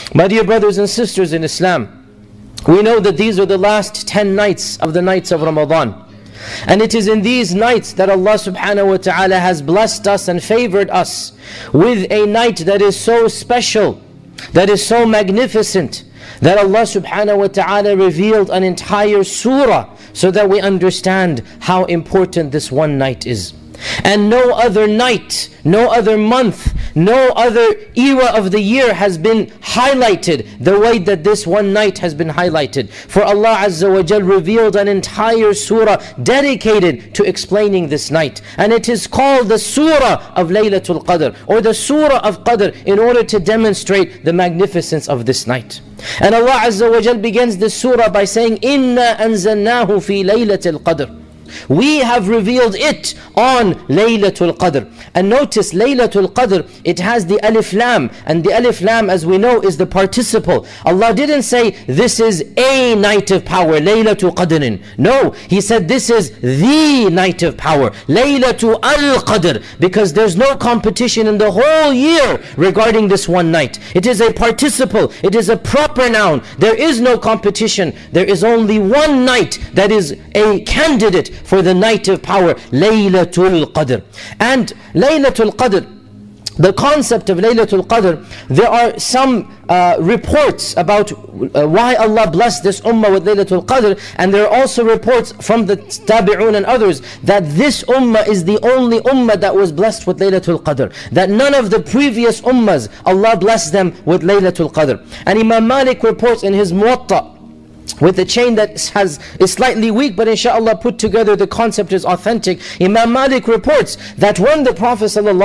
My dear brothers and sisters in Islam, we know that these are the last 10 nights of the nights of Ramadan. And it is in these nights that Allah subhanahu wa ta'ala has blessed us and favored us with a night that is so special, that is so magnificent, that Allah subhanahu wa ta'ala revealed an entire surah so that we understand how important this one night is. And no other night, no other month, no other era of the year has been highlighted the way that this one night has been highlighted. For Allah Azza wa Jal revealed an entire surah dedicated to explaining this night. And it is called the Surah of Laylatul Qadr, or the Surah of Qadr, in order to demonstrate the magnificence of this night. And Allah Azza wa Jal begins this surah by saying, Inna anzalnahu fi laylatil qadr. We have revealed it on Laylatul Qadr. And notice Laylatul Qadr, it has the alif lam, and the alif lam, as we know, is the participle. Allah didn't say this is a night of power, Laylatul Qadrin. No, He said this is the night of power, Laylatul Qadr, because there's no competition in the whole year regarding this one night. It is a participle, it is a proper noun. There is no competition. There is only one night that is a candidate for the night of power, Laylatul Qadr. And Laylatul Qadr, the concept of Laylatul Qadr, there are some reports about why Allah blessed this ummah with Laylatul Qadr, and there are also reports from the Tabi'un and others that this ummah is the only ummah that was blessed with Laylatul Qadr, that none of the previous ummahs, Allah blessed them with Laylatul Qadr. And Imam Malik reports in his Muwatta, with a chain that is slightly weak, but inshallah put together the concept is authentic. Imam Malik reports that when the Prophet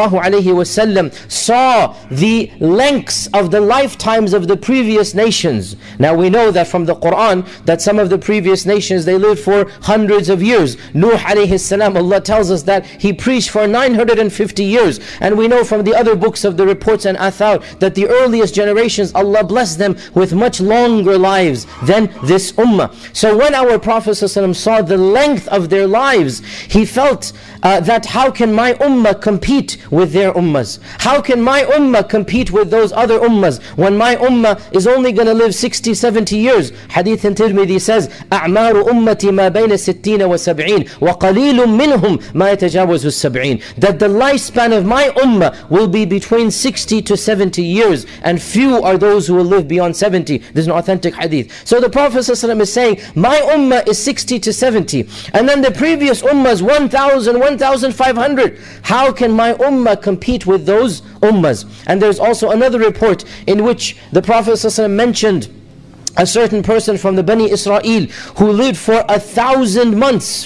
ﷺ saw the lengths of the lifetimes of the previous nations. Now we know that from the Quran that some of the previous nations, they lived for hundreds of years. Nuh alayhi salam, Allah tells us that he preached for 950 years. And we know from the other books of the reports and athar that the earliest generations, Allah blessed them with much longer lives than this ummah. So when our Prophet ﷺ saw the length of their lives, he felt that how can my ummah compete with their ummahs? How can my ummah compete with those other ummahs when my ummah is only going to live 60, 70 years? Hadith in Tirmidhi says, أعمار أمتي ما بين 60 و70 وقليل منهم ما يتجاوز 70. That the lifespan of my ummah will be between 60 to 70 years, and few are those who will live beyond 70. This is an authentic hadith. So the Prophet ﷺ is saying, my ummah is 60 to 70, and then the previous ummah is 1,000, 1,500. How can my ummah compete with those ummahs? And there's also another report in which the Prophet ﷺ mentioned a certain person from the Bani Israel who lived for 1,000 months,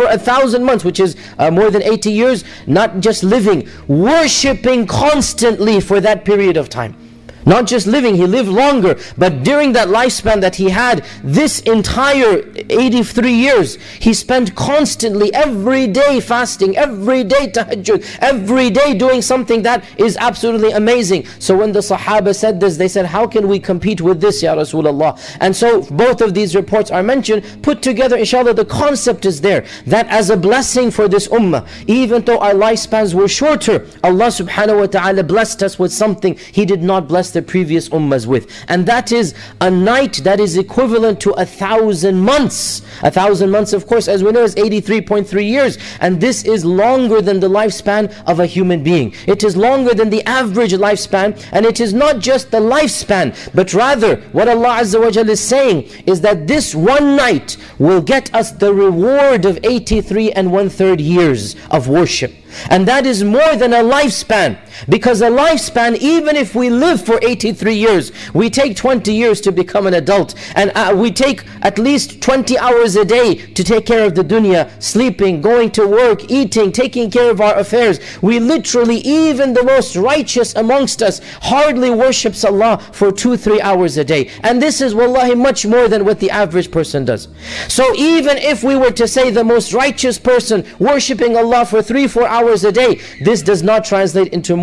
which is more than 80 years, not just living, worshipping constantly for that period of time. Not just living, he lived longer, but during that lifespan that he had, this entire 83 years, he spent constantly, every day fasting, every day tahajjud, every day doing something that is absolutely amazing. So when the Sahaba said this, they said, how can we compete with this, Ya Rasulullah? And so both of these reports are mentioned, put together, inshallah, the concept is there, that as a blessing for this ummah, even though our lifespans were shorter, Allah subhanahu wa ta'ala blessed us with something He did not bless the previous ummahs with. And that is a night that is equivalent to 1,000 months. 1,000 months, of course, as we know, is 83.3 years. And this is longer than the lifespan of a human being. It is longer than the average lifespan. And it is not just the lifespan, but rather what Allah Azza wa Jalla is saying is that this one night will get us the reward of 83 1/3 years of worship. And that is more than a lifespan, because a lifespan, even if we live for 83 years, we take 20 years to become an adult, and we take at least 20 hours a day to take care of the dunya, sleeping, going to work, eating, taking care of our affairs. We literally, even the most righteous amongst us, hardly worships Allah for 2-3 hours a day. And this is wallahi much more than what the average person does. So even if we were to say the most righteous person worshipping Allah for 3-4 hours a day, this does not translate into more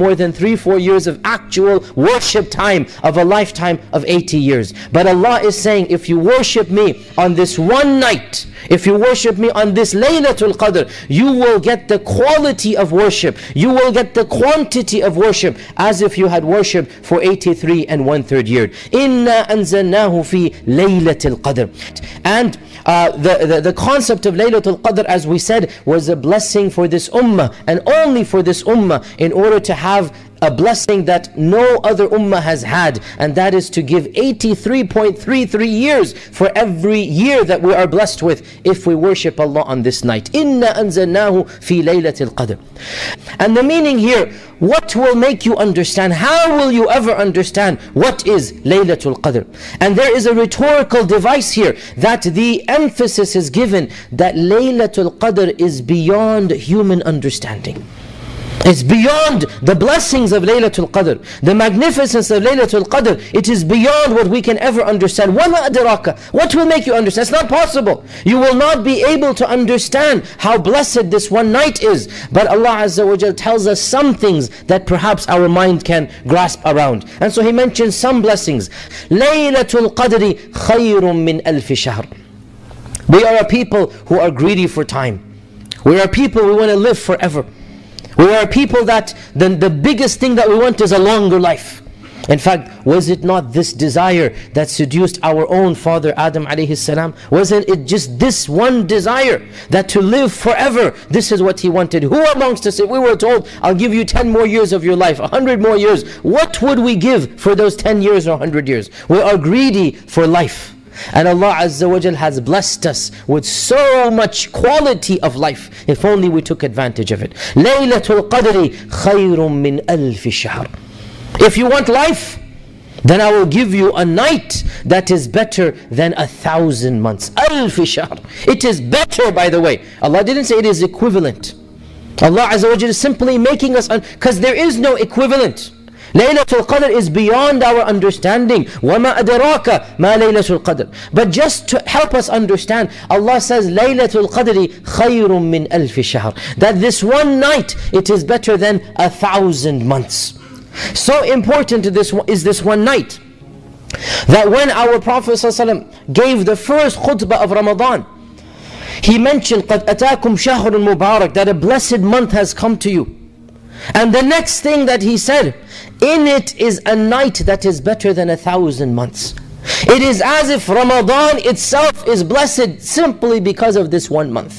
more than 3-4 years of actual worship time of a lifetime of 80 years. But Allah is saying, if you worship me on this one night, if you worship me on this Laylatul Qadr, you will get the quality of worship, you will get the quantity of worship as if you had worshipped for 83 1/3 years. Inna anzalnahu fi Laylatul Qadr. And the concept of Laylatul Qadr, as we said, was a blessing for this ummah, and only for this ummah, in order to have a blessing that no other ummah has had, and that is to give 83.33 years for every year that we are blessed with if we worship Allah on this night. Inna anzalnahu fi laylatil qadr. And the meaning here, what will make you understand? How will you ever understand what is Laylatul Qadr? And there is a rhetorical device here, that the emphasis is given that Laylatul Qadr is beyond human understanding. It's beyond the blessings of Laylatul Qadr, the magnificence of Laylatul Qadr. It is beyond what we can ever understand. وَمَا أَدْرَاكَ. What will make you understand? It's not possible. You will not be able to understand how blessed this one night is. But Allah Azza wa Jal tells us some things that perhaps our mind can grasp around. And so He mentions some blessings. Laylatul Qadri khayrun min alfi shahr. We are a people who are greedy for time. We are people who want to live forever. We are people that the biggest thing that we want is a longer life. In fact, was it not this desire that seduced our own father Adam alayhi salam? Wasn't it just this one desire, that to live forever? This is what he wanted. Who amongst us, if we were told, I'll give you 10 more years of your life, 100 more years, what would we give for those 10 years or 100 years? We are greedy for life. And Allah Azza wa Jal has blessed us with so much quality of life, if only we took advantage of it. Laylatul Qadri khayrun min alfi shahr. If you want life, then I will give you a night that is better than 1,000 months. Alfi shahr. It is better, by the way. Allah didn't say it is equivalent. Allah Azza wa Jal is simply making us, because there is no equivalent. Laylatul Qadr is beyond our understanding. وَمَا أَدْرَاكَ مَا لَيْلَةُ الْقَدْرِ. But just to help us understand, Allah says Laylatul Qadri khayrun min alfi shahr. That this one night, it is better than 1,000 months. So important is this one night, that when our Prophet ﷺ gave the first khutbah of Ramadan, he mentioned قَدْ أَتَاكُمْ شَهْرٌ مُبَارَكٌ, that a blessed month has come to you. And the next thing that he said, in it is a night that is better than 1,000 months. It is as if Ramadan itself is blessed simply because of this one month.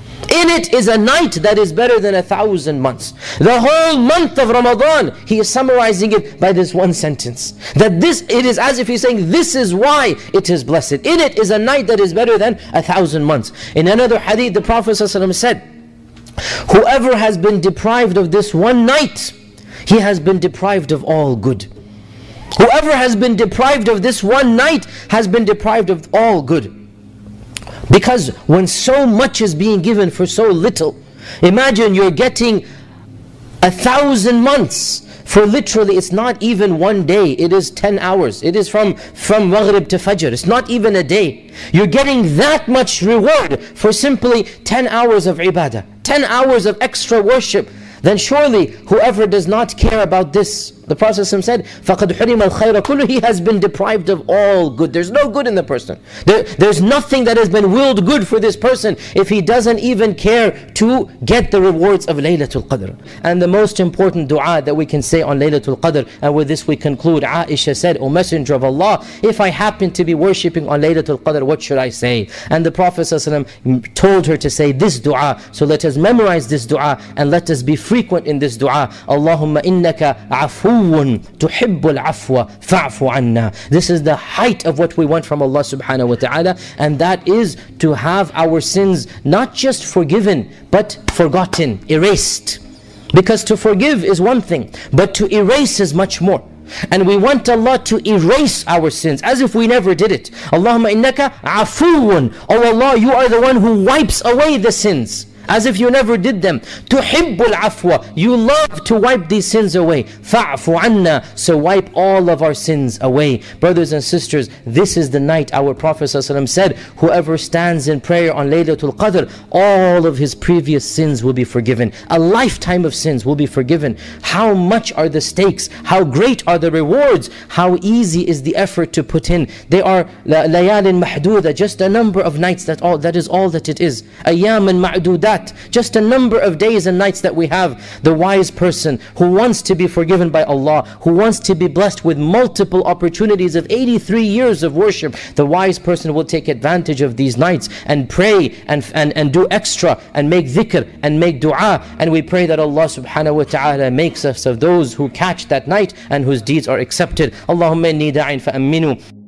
In it is a night that is better than 1,000 months. The whole month of Ramadan, he is summarizing it by this one sentence. That this, it is as if he's saying, this is why it is blessed. In it is a night that is better than 1,000 months. In another hadith, the Prophet ﷺ said, whoever has been deprived of this one night, he has been deprived of all good. Whoever has been deprived of this one night has been deprived of all good. Because when so much is being given for so little, imagine you're getting 1,000 months for literally, it's not even one day, it is 10 hours. It is from Maghrib to Fajr. It's not even a day. You're getting that much reward for simply 10 hours of ibadah, 10 hours of extra worship. Then surely whoever does not care about this, the Prophet said, فَقَدْ حُرِمَ الْخَيْرَ كُلُّهُ. He has been deprived of all good. There's no good in the person. There's nothing that has been willed good for this person if he doesn't even care to get the rewards of Laylatul Qadr. And the most important dua that we can say on Laylatul Qadr, and with this we conclude, Aisha said, O Messenger of Allah, if I happen to be worshipping on Laylatul Qadr, what should I say? And the Prophet ﷺ told her to say this dua. So let us memorize this dua and let us be frequent in this dua. Allahumma innaka afuwun tuhibbul afwa fa'fu anna. This is the height of what we want from Allah subhanahu wa ta'ala, and that is to have our sins not just forgiven but forgotten, erased. Because to forgive is one thing, but to erase is much more. And we want Allah to erase our sins as if we never did it. Allahumma innaka afuwun. Oh Allah, you are the one who wipes away the sins. as if you never did them. تُحِبُّ الْعَفْوَ, you love to wipe these sins away. فَاعْفُ عَنَّا, so wipe all of our sins away. Brothers and sisters, this is the night our Prophet ﷺ said, whoever stands in prayer on Laylatul Qadr, all of his previous sins will be forgiven. A lifetime of sins will be forgiven. How much are the stakes? How great are the rewards? How easy is the effort to put in? They are layalin mahduda, just a number of nights, that is all that it is. Ayyaman ma'dudat, just a number of days and nights that we have. The wise person who wants to be forgiven by Allah, who wants to be blessed with multiple opportunities of 83 years of worship, the wise person will take advantage of these nights and pray and do extra and make dhikr and make dua. And we pray that Allah subhanahu wa ta'ala makes us of those who catch that night and whose deeds are accepted. Allahumma inni da'in fa'amminu.